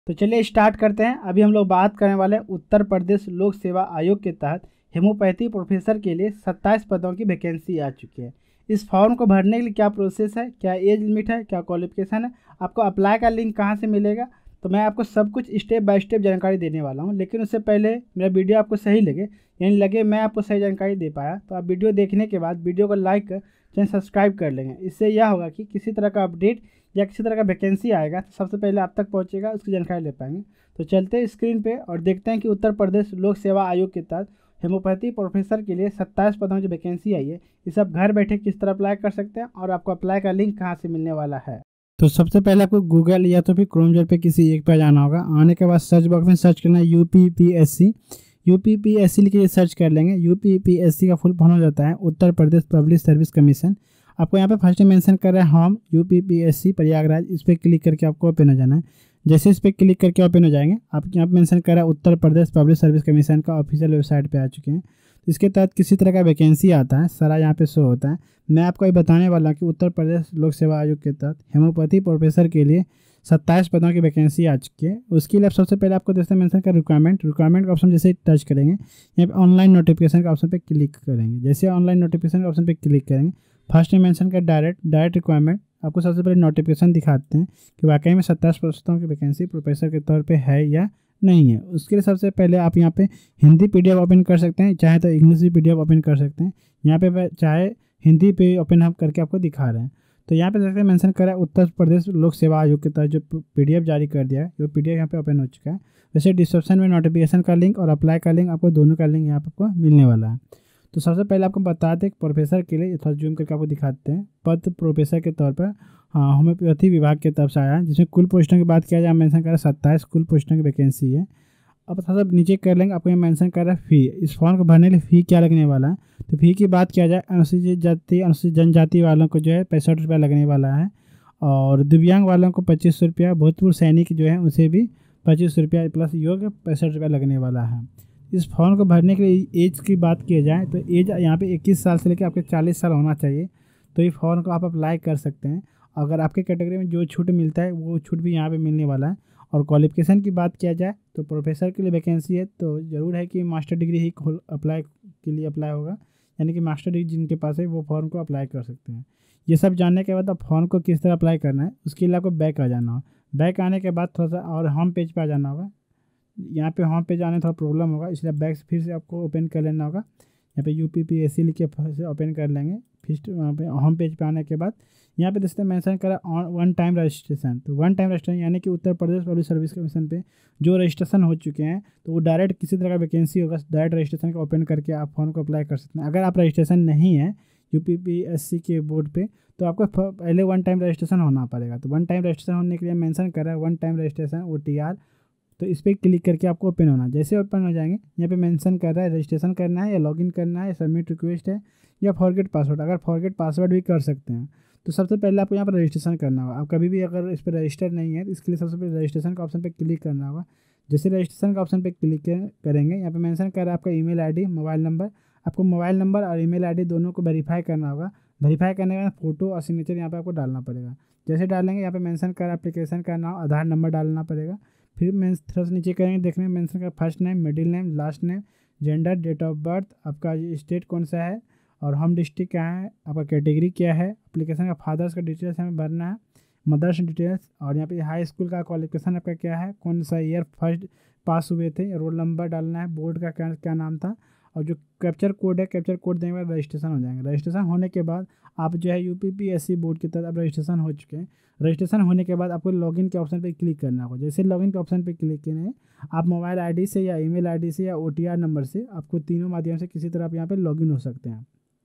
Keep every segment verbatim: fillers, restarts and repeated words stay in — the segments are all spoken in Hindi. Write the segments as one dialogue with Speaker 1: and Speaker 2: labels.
Speaker 1: तो चलिए स्टार्ट करते हैं। अभी हम लोग बात करने वाले हैं उत्तर प्रदेश लोक सेवा आयोग के तहत हेमोपैथी प्रोफेसर के लिए सत्ताईस पदों की वैकेंसी आ चुकी है। इस फॉर्म को भरने के लिए क्या प्रोसेस है, क्या एज लिमिट है, क्या क्वालिफिकेशन है, आपको अप्लाई का लिंक कहाँ से मिलेगा, तो मैं आपको सब कुछ स्टेप बाय स्टेप जानकारी देने वाला हूँ। लेकिन उससे पहले मेरा वीडियो आपको सही लगे, यानी लगे मैं आपको सही जानकारी दे पाया, तो आप वीडियो देखने के बाद वीडियो को लाइक कर चैनल सब्सक्राइब कर लेंगे। इससे यह होगा कि किसी तरह का अपडेट या किसी तरह का वैकेंसी आएगा तो सबसे पहले आप तक पहुंचेगा, उसकी जानकारी ले पाएंगे। तो चलते हैं स्क्रीन पे और देखते हैं कि उत्तर प्रदेश लोक सेवा आयोग के तहत हेमोपैथी प्रोफेसर के लिए सत्ताईस पदों की वैकेंसी आई है। ये सब घर बैठे किस तरह अप्लाई कर सकते हैं और आपको अप्लाई का लिंक कहाँ से मिलने वाला है। तो सबसे पहले आपको गूगल या तो फिर क्रोम पे किसी एक पर जाना होगा। आने के बाद सर्च बॉक्स में सर्च करना है U P P S C. U P P S C लिख के सर्च कर लेंगे। U P P S C का फुल फॉर्म हो जाता है Uttar Pradesh public service commission. आपको यहाँ पे फर्स्ट मेंशन कर रहा है home U P P S C Prayagraj, इस पर क्लिक करके आपको ओपन हो जाना है। जैसे इस पर क्लिक करके ओपन हो जाएंगे, आप यहाँ पे मेंशन कर रहा है Uttar Pradesh public service commission का ऑफिशियल वेबसाइट पे आ चुके हैं। तो इसके तहत किसी तरह का वैकेंसी आता है, सारा यहाँ पे शो होता है। मैं आपको ये बताने वाला हूँ कि उत्तर प्रदेश लोक सेवा आयोग के तहत हेमोपैथी प्रोफेसर के लिए सत्ताईस पदों की वैकेंसी आ चुकी है। उसके लिए सबसे पहले आपको जैसे मेंशन कर रिक्वायरमेंट रिक्वायरमेंट का ऑप्शन जैसे टच करेंगे, यहाँ पे ऑनलाइन नोटिफिकेशन का ऑप्शन पे क्लिक करेंगे। जैसे ऑनलाइन नोटिफिकेशन का ऑप्शन पे क्लिक करेंगे, फर्स्ट में मेंशन कर डायरेक्ट डायरेक्ट रिक्वायरमेंट। आपको सबसे पहले नोटिफिकेशन दिखाते हैं कि वाकई में सत्ताईस पदों की वैकेंसी प्रोफेसर के तौर पे है या नहीं है। उसके लिए सबसे पहले आप यहाँ पे हिंदी पीडीएफ ओपन कर सकते हैं, चाहे तो इंग्लिश भी पीडीएफ ओपन कर सकते हैं। यहाँ पे चाहे हिंदी पे ओपन हम करके आपको दिखा रहे हैं। तो यहाँ पे जैसे मेंशन करा है उत्तर प्रदेश लोक सेवा आयोग के तहत जो पीडीएफ जारी कर दिया है, वो पीडीएफ यहाँ पे ओपन हो चुका है। वैसे डिस्क्रिप्शन में नोटिफिकेशन का लिंक और अप्लाई का लिंक, आपको दोनों का लिंक यहाँ पे आपको मिलने वाला है। तो सबसे पहले आपको बता दें प्रोफेसर के लिए थोड़ा जूम करके आपको दिखाते हैं। पद प्रोफेसर के तौर पर हाँ होम्योपैथी विभाग की तरफ से आया है, जिसमें कुल पोस्टों की बात किया जाए मेंशन करा सत्ताईस कुल पोस्टों की वैकेंसी है। अब थोड़ा सा नीचे कर लेंगे, आपको यहाँ मेंशन कर रहा है फी। इस फॉर्म को भरने के लिए फ़ी क्या लगने वाला है। तो फ़ी की बात किया जाए अनुसूचित जाति अनुसूचित जनजाति वालों को जो है पैंसठ रुपया लगने वाला है, और दिव्यांग वालों को पच्चीस सौ रुपया, भूतपूर्व सैनिक जो है उसे भी पच्चीस सौ रुपया प्लस योग पैंसठ रुपया लगने वाला है। इस फॉर्म को भरने के लिए एज की बात की जाए तो एज यहाँ पे इक्कीस साल से लेकर आपके चालीस साल होना चाहिए, तो इस फॉर्म को आप अप्लाई कर सकते हैं। अगर आपके कैटेगरी में जो छूट मिलता है वो छूट भी यहाँ पे मिलने वाला है। और क्वालिफिकेशन की बात किया जाए तो प्रोफेसर के लिए वैकेंसी है, तो ज़रूर है कि मास्टर डिग्री ही अप्लाई के लिए अप्लाई होगा, यानी कि मास्टर डिग्री जिनके पास है वो फॉर्म को अप्लाई कर सकते हैं। ये सब जानने के बाद अब फॉर्म को किस तरह अप्लाई करना है उसके लिए आपको बैक आ जाना हो। बैक आने के बाद थोड़ा सा और होम पेज पर आ जाना होगा। यहाँ पे होम पेज आने थोड़ा प्रॉब्लम होगा, इसलिए बैक फिर से आपको ओपन कर लेना होगा। यहाँ पे U P P S C लिख के फिर से ओपन कर लेंगे। फिर वहाँ पे होम पेज पे आने के बाद यहाँ पे जैसे मेंशन करा वन टाइम रजिस्ट्रेशन। तो वन टाइम रजिस्ट्रेशन यानी कि Uttar Pradesh public service commission पे जो रजिस्ट्रेशन हो चुके हैं तो वो डायरेक्ट किसी तरह का वैकेंसी होगा, डायरेक्ट रजिस्ट्रेशन को ओपन करके आप फॉर्म को अप्लाई कर सकते हैं। अगर आप रजिस्ट्रेशन नहीं है U P P S C के बोर्ड पे तो आपको पहले वन टाइम रजिस्ट्रेशन होना पड़ेगा। तो वन टाइम रजिस्ट्रेशन होने के लिए मेंशन कर रहा है one time registration O T R. तो इस पर क्लिक करके आपको ओपन होना। जैसे ओपन हो जाएंगे यहाँ पे मेंशन कर रहा है रजिस्ट्रेशन करना है या लॉगिन करना है, सबमिट रिक्वेस्ट है या फॉरगेट पासवर्ड। अगर फॉरगेट पासवर्ड भी कर सकते हैं। तो सबसे पहले आपको यहाँ पर रजिस्ट्रेशन करना होगा। आप कभी भी अगर इस पर रजिस्टर नहीं है तो इसके लिए सबसे पहले रजिस्ट्रेशन का ऑप्शन पर क्लिक करना होगा। जैसे रजिस्ट्रेशन का ऑप्शन पर क्लिक करेंगे, यहाँ पे मेंशन कर रहा है आपका ईमेल आईडी, मोबाइल नंबर। आपको मोबाइल नंबर और ईमेल आईडी दोनों को वेरीफाई करना होगा। वेरीफाई करने के बाद फोटो और सिग्नेचर यहाँ पे आपको डालना पड़ेगा। जैसे डालेंगे यहाँ पे मेंशन कर एप्लीकेशन का नाम, आधार नंबर डालना पड़ेगा। फिर मैं थोड़ा सा नीचे करेंगे, देखने में मेंशन कर first name, middle name, last name, gender, date of birth, आपका स्टेट कौन सा है और होम डिस्ट्रिक्ट क्या है, आपका कैटेगरी क्या है, एप्लीकेशन का फादर्स का डिटेल्स हमें भरना है, मदर्स डिटेल्स, और यहाँ पे हाई स्कूल का क्वालिफिकेशन आपका क्या है, कौन सा ईयर फर्स्ट पास हुए थे, रोल नंबर डालना है, बोर्ड का क्या क्या नाम था, और जो कैप्चर कोड है कैप्चर कोड देने के बाद रजिस्ट्रेशन हो जाएंगे। रजिस्ट्रेशन होने के बाद आप जो है U P P S C board के तहत अब रजिस्ट्रेशन हो चुके हैं। रजिस्ट्रेशन होने के बाद आपको लॉगिन के ऑप्शन पे क्लिक करना होगा। जैसे लॉगिन के ऑप्शन पे क्लिक करें, आप मोबाइल आईडी से या ईमेल आईडी से या ओ टी आर नंबर से, आपको तीनों माध्यम से किसी तरह आप यहाँ पे लॉगिन हो सकते हैं।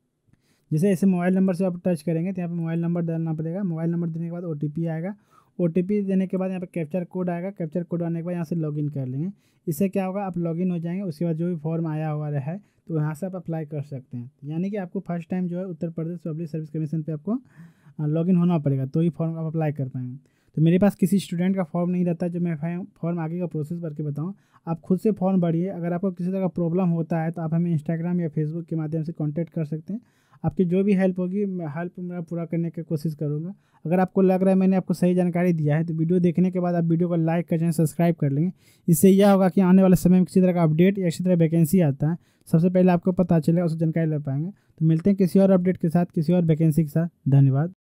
Speaker 1: जैसे ऐसे मोबाइल नंबर से आप टच करेंगे तो यहाँ पे मोबाइल नंबर डालना पड़ेगा। मोबाइल नंबर देने के बाद ओ टी पी आएगा। ओ टी पी देने के बाद यहाँ पे कैप्चर कोड आएगा। कैप्चर कोड आने के बाद यहाँ से लॉगिन कर लेंगे। इससे क्या होगा, आप लॉगिन हो जाएंगे। उसके बाद जो भी फॉर्म आया हुआ है तो यहाँ से आप अप्लाई कर सकते हैं। यानी कि आपको फर्स्ट टाइम जो है Uttar Pradesh public service commission पे आपको लॉगिन होना पड़ेगा, तो ही फॉर्म आप अप्लाई कर पाएंगे। तो मेरे पास किसी स्टूडेंट का फॉर्म नहीं रहता जो मैं फॉर्म आगे का प्रोसेस करके बताऊँ। आप खुद से फॉर्म भरिए। अगर आपको किसी तरह का प्रॉब्लम होता है तो आप हमें इंस्टाग्राम या फेसबुक के माध्यम से कॉन्टैक्ट कर सकते हैं। आपकी जो भी हेल्प होगी मैं हेल्प मेरा पूरा करने की कोशिश करूँगा। अगर आपको लग रहा है मैंने आपको सही जानकारी दिया है तो वीडियो देखने के बाद आप वीडियो को लाइक कर चैनल सब्सक्राइब कर लेंगे। इससे यह होगा कि आने वाले समय में किसी तरह का अपडेट या किसी तरह वैकेंसी आता है सबसे पहले आपको पता चलेगा, उससे जानकारी ले पाएंगे। तो मिलते हैं किसी और अपडेट के साथ, किसी और वैकेंसी के साथ। धन्यवाद।